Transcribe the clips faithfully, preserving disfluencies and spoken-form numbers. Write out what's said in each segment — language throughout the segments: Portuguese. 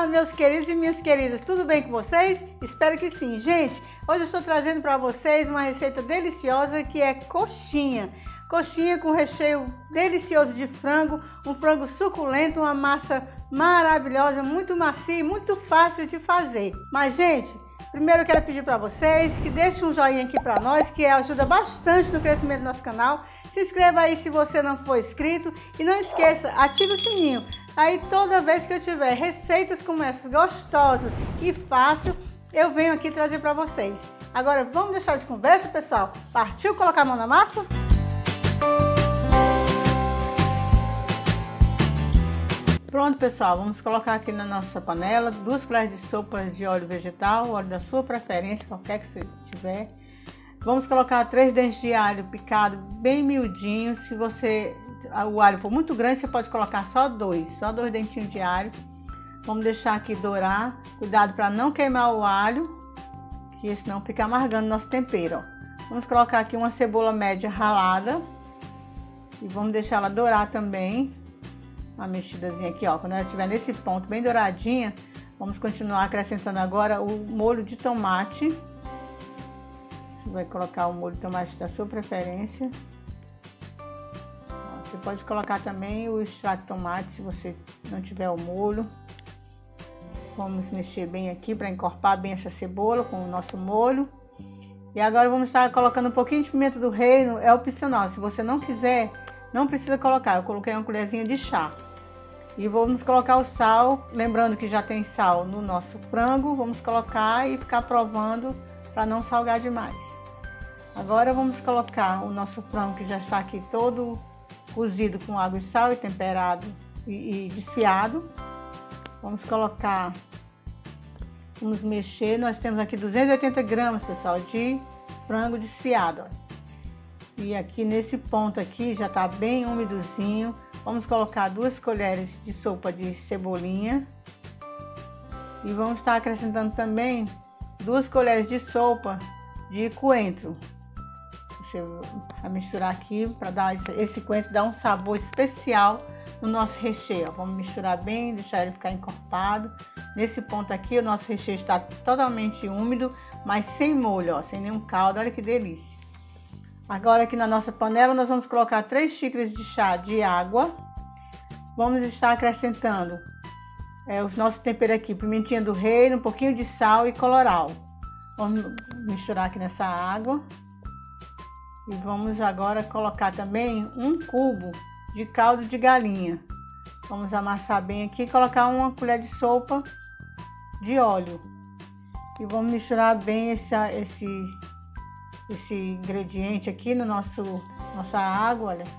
meus queridos e minhas queridas, tudo bem com vocês? Espero que sim. Gente, hoje eu estou trazendo para vocês uma receita deliciosa que é coxinha. Coxinha com recheio delicioso de frango, um frango suculento, uma massa maravilhosa, muito macia e muito fácil de fazer. Mas, gente, primeiro eu quero pedir para vocês que deixem um joinha aqui para nós, que ajuda bastante no crescimento do nosso canal. Se inscreva aí se você não for inscrito e não esqueça, ative o sininho. Aí toda vez que eu tiver receitas como essas gostosas e fácil, eu venho aqui trazer para vocês. Agora vamos deixar de conversa, pessoal? Partiu colocar a mão na massa? Pronto, pessoal, vamos colocar aqui na nossa panela duas colheres de sopa de óleo vegetal, óleo da sua preferência, qualquer que você tiver. Vamos colocar três dentes de alho picado bem miudinho. Se você o alho for muito grande, você pode colocar só dois, só dois dentinhos de alho. Vamos deixar aqui dourar. Cuidado para não queimar o alho, que senão fica amargando nosso tempero. Ó. Vamos colocar aqui uma cebola média ralada e vamos deixar ela dourar também. Uma mexidazinha aqui, ó. Quando ela estiver nesse ponto bem douradinha, vamos continuar acrescentando agora o molho de tomate. Você vai colocar o molho de tomate da sua preferência. Você pode colocar também o extrato de tomate se você não tiver o molho. Vamos mexer bem aqui para encorpar bem essa cebola com o nosso molho. E agora vamos estar colocando um pouquinho de pimenta do reino, é opcional. Se você não quiser, não precisa colocar. Eu coloquei uma colherzinha de chá. E vamos colocar o sal, lembrando que já tem sal no nosso frango. Vamos colocar e ficar provando para não salgar demais. Agora vamos colocar o nosso frango que já está aqui todo cozido com água e sal e temperado e, e desfiado. Vamos colocar, vamos mexer. Nós temos aqui duzentos e oitenta gramas, pessoal, de frango desfiado. Ó. E aqui nesse ponto aqui já está bem úmidozinho. Vamos colocar duas colheres de sopa de cebolinha. E vamos estar acrescentando também duas colheres de sopa de coentro. Você vai misturar aqui para dar esse, esse coentro dar um sabor especial no nosso recheio. Ó. Vamos misturar bem, deixar ele ficar encorpado. Nesse ponto aqui o nosso recheio está totalmente úmido, mas sem molho, ó, sem nenhum caldo. Olha que delícia. Agora aqui na nossa panela nós vamos colocar três xícaras de chá de água. Vamos estar acrescentando é, os nossos temperos aqui, pimentinha do reino, um pouquinho de sal e colorau. Vamos misturar aqui nessa água. E vamos agora colocar também um cubo de caldo de galinha. Vamos amassar bem aqui e colocar uma colher de sopa de óleo. E vamos misturar bem esse, esse, esse ingrediente aqui no nosso nossa água, olha.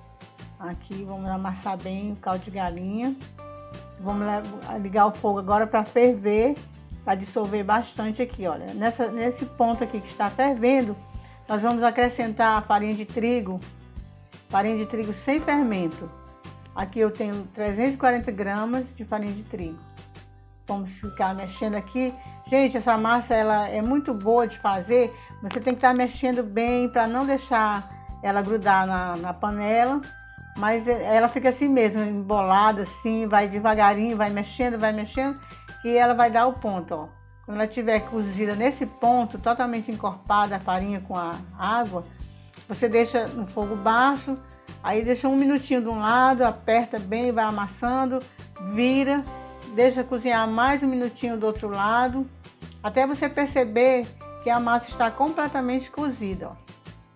Aqui vamos amassar bem o caldo de galinha. Vamos ligar o fogo agora para ferver, para dissolver bastante aqui, olha. Nessa, nesse ponto aqui que está fervendo, nós vamos acrescentar a farinha de trigo, farinha de trigo sem fermento. Aqui eu tenho trezentos e quarenta gramas de farinha de trigo. Vamos ficar mexendo aqui. Gente, essa massa ela é muito boa de fazer, mas você tem que estar mexendo bem para não deixar ela grudar na, na panela. Mas ela fica assim mesmo, embolada assim, vai devagarinho, vai mexendo, vai mexendo, e ela vai dar o ponto, ó. Quando ela estiver cozida nesse ponto, totalmente encorpada a farinha com a água, você deixa no fogo baixo, aí deixa um minutinho de um lado, aperta bem, vai amassando, vira, deixa cozinhar mais um minutinho do outro lado, até você perceber que a massa está completamente cozida, ó.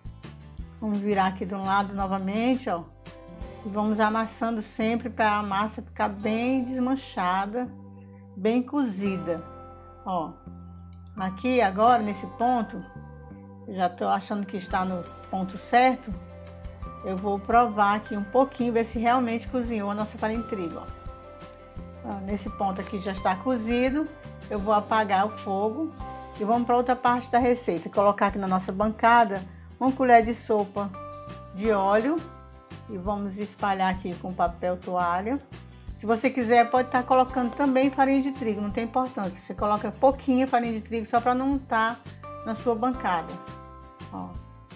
Vamos virar aqui de um lado novamente, ó, e vamos amassando sempre para a massa ficar bem desmanchada, bem cozida. Ó, aqui agora nesse ponto, eu já tô achando que está no ponto certo. Eu vou provar aqui um pouquinho, ver se realmente cozinhou a nossa farinha de trigo. Ó. Ó, nesse ponto aqui já está cozido. Eu vou apagar o fogo e vamos para outra parte da receita. Colocar aqui na nossa bancada uma colher de sopa de óleo e vamos espalhar aqui com papel toalha. Se você quiser, pode estar colocando também farinha de trigo, não tem importância. Você coloca pouquinho farinha de trigo só para não estar na sua bancada. Ó.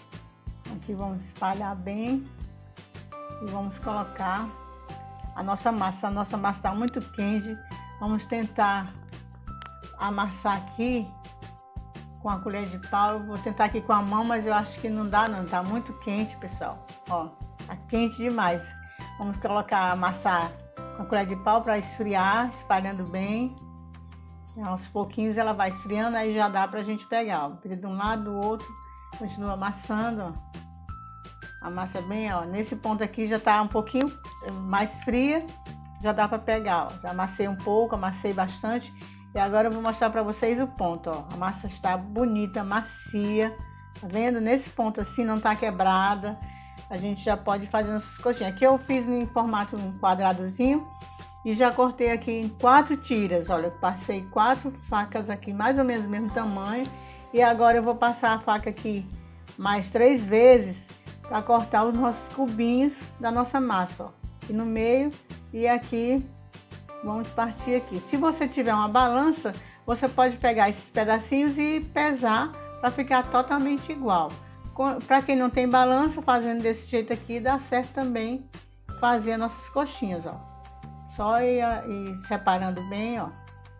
Aqui vamos espalhar bem e vamos colocar a nossa massa. A nossa massa está muito quente. Vamos tentar amassar aqui com a colher de pau. Eu vou tentar aqui com a mão, mas eu acho que não dá não, tá muito quente, pessoal. Ó, tá quente demais. Vamos colocar, amassar com a colher de pau para esfriar, espalhando bem. E aos pouquinhos ela vai esfriando, aí já dá pra gente pegar, ó. De um lado, do outro, continua amassando, ó. Amassa bem, ó. Nesse ponto aqui já tá um pouquinho mais fria, já dá pra pegar, ó. Já amassei um pouco, amassei bastante. E agora eu vou mostrar pra vocês o ponto, ó. A massa está bonita, macia. Tá vendo? Nesse ponto assim, não tá quebrada. A gente já pode fazer essas coxinhas. Aqui eu fiz em formato um quadradozinho e já cortei aqui em quatro tiras. Olha, eu passei quatro facas aqui, mais ou menos do mesmo tamanho. E agora eu vou passar a faca aqui mais três vezes para cortar os nossos cubinhos da nossa massa, ó. Aqui no meio e aqui, vamos partir aqui. Se você tiver uma balança, você pode pegar esses pedacinhos e pesar para ficar totalmente igual. Para quem não tem balança, fazendo desse jeito aqui, dá certo também fazer nossas coxinhas, ó. Só ir, ir separando bem, ó.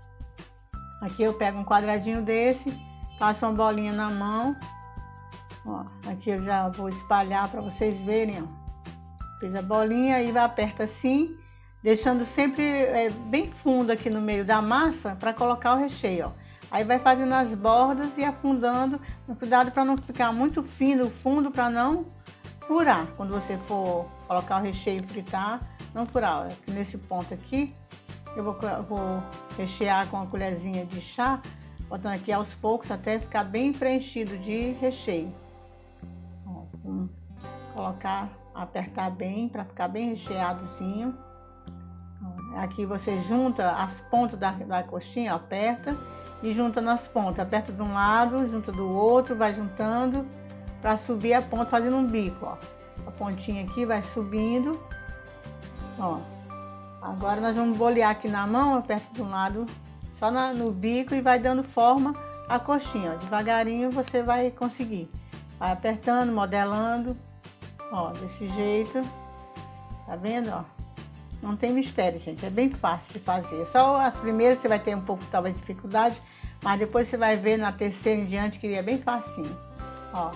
Aqui eu pego um quadradinho desse, passo uma bolinha na mão. Ó, aqui eu já vou espalhar para vocês verem, ó. Fiz a bolinha e aperta assim, deixando sempre é, bem fundo aqui no meio da massa para colocar o recheio, ó. Aí vai fazendo as bordas e afundando, cuidado para não ficar muito fino o fundo, para não furar. Quando você for colocar o recheio e fritar, não furar. Ó. Aqui nesse ponto aqui, eu vou, eu vou rechear com uma colherzinha de chá, botando aqui aos poucos até ficar bem preenchido de recheio. Vamos colocar, apertar bem para ficar bem recheadozinho. Aqui você junta as pontas da, da coxinha, aperta e junta nas pontas. Aperta de um lado, junta do outro, vai juntando para subir a ponta, fazendo um bico, ó. A pontinha aqui vai subindo, ó. Agora nós vamos bolear aqui na mão, aperta de um lado, só na, no bico e vai dando forma à coxinha, ó. Devagarinho você vai conseguir. Vai apertando, modelando, ó, desse jeito, tá vendo, ó? Não tem mistério, gente, é bem fácil de fazer. Só as primeiras você vai ter um pouco, talvez, de dificuldade, mas depois você vai ver na terceira em diante que é bem facinho, ó.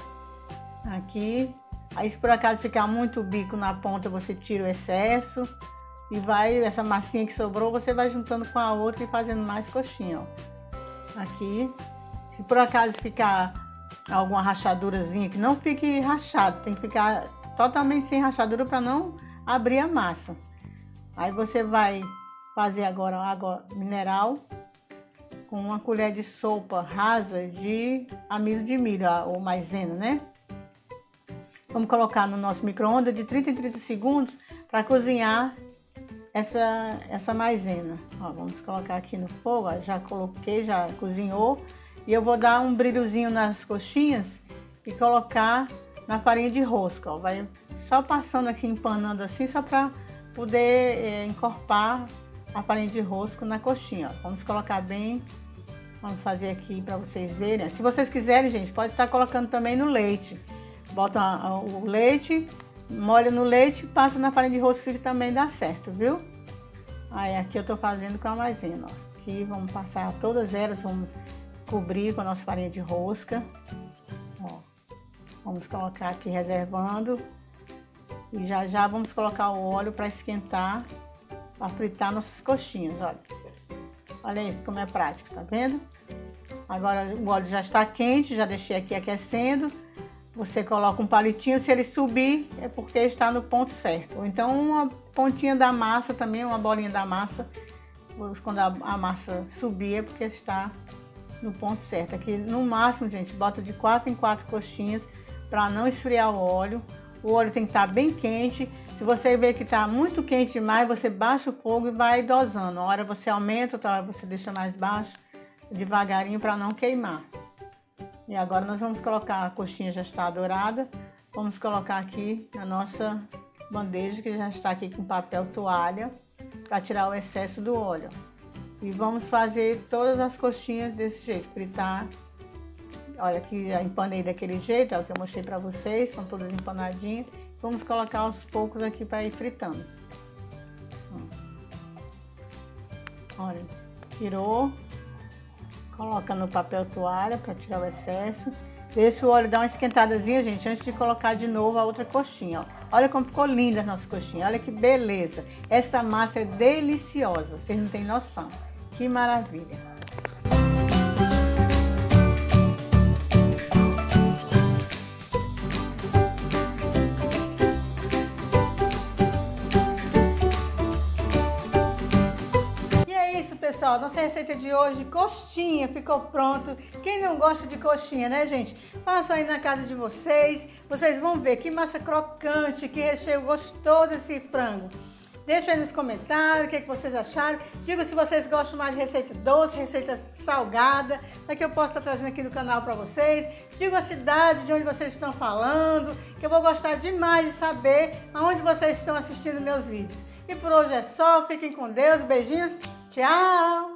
Aqui, aí se por acaso ficar muito bico na ponta, você tira o excesso e vai, essa massinha que sobrou, você vai juntando com a outra e fazendo mais coxinha, ó. Aqui, se por acaso ficar alguma rachadurazinha, que não fique rachado, tem que ficar totalmente sem rachadura para não abrir a massa. Aí você vai fazer agora água mineral com uma colher de sopa rasa de amido de milho, ou maisena, né? Vamos colocar no nosso micro-ondas de trinta em trinta segundos para cozinhar essa, essa maisena. Ó, vamos colocar aqui no fogo, ó, já coloquei, já cozinhou. E eu vou dar um brilhozinho nas coxinhas e colocar na farinha de rosca, ó. Vai só passando aqui, empanando assim, só para poder é, encorpar a farinha de rosca na coxinha, ó. Vamos colocar bem, vamos fazer aqui para vocês verem. Se vocês quiserem, gente, pode estar colocando também no leite. Bota o leite, molha no leite e passa na farinha de rosca que também dá certo, viu? Aí aqui eu tô fazendo com a maisena, ó. Aqui vamos passar todas elas, vamos cobrir com a nossa farinha de rosca, ó. Vamos colocar aqui reservando e já já vamos colocar o óleo para esquentar, para fritar nossas coxinhas, olha. Olha isso como é prático, tá vendo? Agora o óleo já está quente, já deixei aqui aquecendo. Você coloca um palitinho, se ele subir é porque está no ponto certo. Ou então uma pontinha da massa também, uma bolinha da massa, quando a, a massa subir é porque está no ponto certo. Aqui no máximo, gente, bota de quatro em quatro coxinhas para não esfriar o óleo. O óleo tem que estar bem quente. Se você ver que está muito quente demais, você baixa o fogo e vai dosando. Uma hora você aumenta, outra hora você deixa mais baixo, devagarinho para não queimar. E agora nós vamos colocar, a coxinha já está dourada, vamos colocar aqui na nossa bandeja, que já está aqui com papel toalha, para tirar o excesso do óleo. E vamos fazer todas as coxinhas desse jeito, fritar. Olha aqui, já empanei daquele jeito, é o que eu mostrei para vocês, são todas empanadinhas. Vamos colocar aos poucos aqui para ir fritando. Olha, tirou. Coloca no papel toalha para tirar o excesso. Deixa o óleo dar uma esquentadazinha, gente, antes de colocar de novo a outra coxinha, ó. Olha como ficou linda a nossa coxinha, olha que beleza. Essa massa é deliciosa, vocês não têm noção. Que maravilha. Pessoal, nossa receita de hoje, coxinha, ficou pronto. Quem não gosta de coxinha, né, gente? Façam aí na casa de vocês. Vocês vão ver que massa crocante, que recheio gostoso esse frango. Deixa aí nos comentários o que, é que vocês acharam. Diga se vocês gostam mais de receita doce, receita salgada, para que eu possa estar trazendo aqui no canal para vocês. Diga a cidade de onde vocês estão falando, que eu vou gostar demais de saber aonde vocês estão assistindo meus vídeos. E por hoje é só, fiquem com Deus, beijinhos, tchau!